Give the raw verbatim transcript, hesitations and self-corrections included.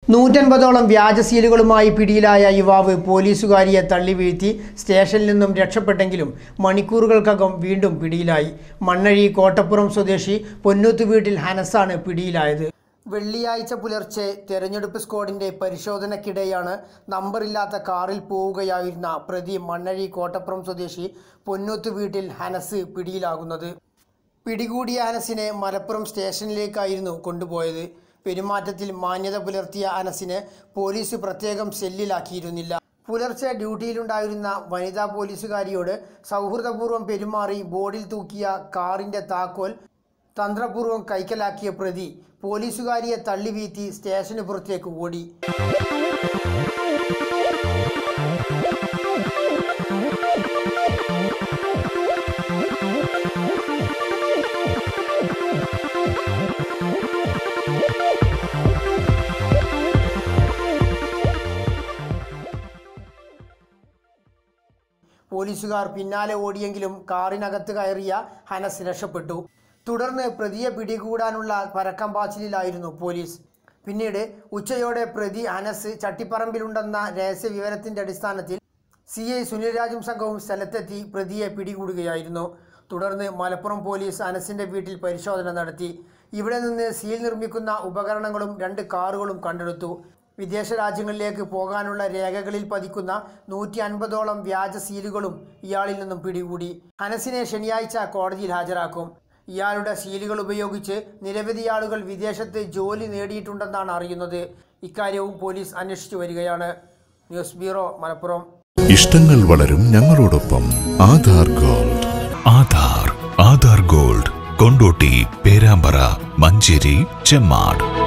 നൂറ്റൻപതോളം വ്യാജ സീലുകളുമായി പിടിയിലായ യുവാവ് പോലീസുകാരിയെ തള്ളി വീഴ്ത്തി സ്റ്റേഷനിൽ നിന്നും രക്ഷപ്പെട്ടെങ്കിലും മണിക്കൂറുകൾക്കകം വീണ്ടും പിടിയിലായി. മണ്ണഴി കോട്ടപ്പുറം സ്വദേശി പൊന്നൂത്ത് വീട്ടിൽ ഹനസാണ് പിടിയിലായത്. വെള്ളിയാഴ്ച പുലർച്ചെ തെരഞ്ഞെടുപ്പ് സ്ക്വാഡിന്റെ പരിശോധനയ്ക്കിടെയാണ് നമ്പറില്ലാത്ത കാറിൽ പോവുകയായിരുന്ന പ്രതി മണ്ണഴി കോട്ടപ്പുറം സ്വദേശി പൊന്നൂത്ത് വീട്ടിൽ ഹനസ് പിടിയിലാകുന്നത്. പിടികൂടിയ ഹനസിനെ മലപ്പുറം സ്റ്റേഷനിലേക്കായിരുന്നു കൊണ്ടുപോയത്. പെരുമാറ്റത്തിൽ മാന്യത പുലർത്തിയ അനസിനെ പോലീസ് പ്രത്യേകം സെല്ലിലാക്കിയിരുന്നില്ല. പുലർച്ചെ ഡ്യൂട്ടിയിലുണ്ടായിരുന്ന വനിതാ പോലീസുകാരിയോട് സൗഹൃദപൂർവ്വം പെരുമാറി ബോർഡിൽ തൂക്കിയ കാറിന്റെ താക്കോൽ തന്ത്രപൂർവ്വം കൈക്കലാക്കിയ പ്രതി പോലീസുകാരിയെ തള്ളിവീഴ്ത്തി സ്റ്റേഷന് പുറത്തേക്ക് ഓടി. പോലീസുകാർ പിന്നാലെ ഓടിയെങ്കിലും കാറിനകത്ത് കയറിയ ഹനസ് രക്ഷപ്പെട്ടു. തുടർന്ന് പ്രതിയെ പിടികൂടാനുള്ള പരക്കം പാച്ചിലായിരുന്നു പോലീസ്. പിന്നീട് ഉച്ചയോടെ പ്രതി ഹനസ് ചട്ടിപ്പറമ്പിലുണ്ടെന്ന രഹസ്യ വിവരത്തിന്റെ അടിസ്ഥാനത്തിൽ സി ഐ സുനിൽരാജും സംഘവും സ്ഥലത്തെത്തി പ്രതിയെ പിടികൂടുകയായിരുന്നു. തുടർന്ന് മലപ്പുറം പോലീസ് ഹനസിന്റെ വീട്ടിൽ പരിശോധന നടത്തി. ഇവിടെ നിന്ന് സീൽ നിർമ്മിക്കുന്ന ഉപകരണങ്ങളും രണ്ട് കാറുകളും കണ്ടെടുത്തു. വിദേശ രാജ്യങ്ങളിലേക്ക് പോകാനുള്ള രേഖകളിൽ പതിക്കുന്ന നൂറ്റി അൻപതോളം വ്യാജ സീലുകളും ഇയാളിൽ നിന്നും പിടികൂടി. ഹനസിനെ ശനിയാഴ്ച കോടതിയിൽ ഹാജരാക്കും. ഇയാളുടെ സീലുകൾ ഉപയോഗിച്ച് നിരവധി ആളുകൾ വിദേശത്ത് ജോലി നേടിയിട്ടുണ്ടെന്നാണ് അറിയുന്നത്. ഇക്കാര്യവും പോലീസ് അന്വേഷിച്ചു വരികയാണ്. News bureau, Malappuram. ഇഷ്ടങ്ങൾ വളരും ഞങ്ങളോടൊപ്പം. ആധാർ ഗോൾഡ്. ആധാർ ആധാർ ഗോൾഡ്, കൊണ്ടോട്ടി, പേരാമ്പ്ര, മഞ്ചേരി, ചെമ്മാട്.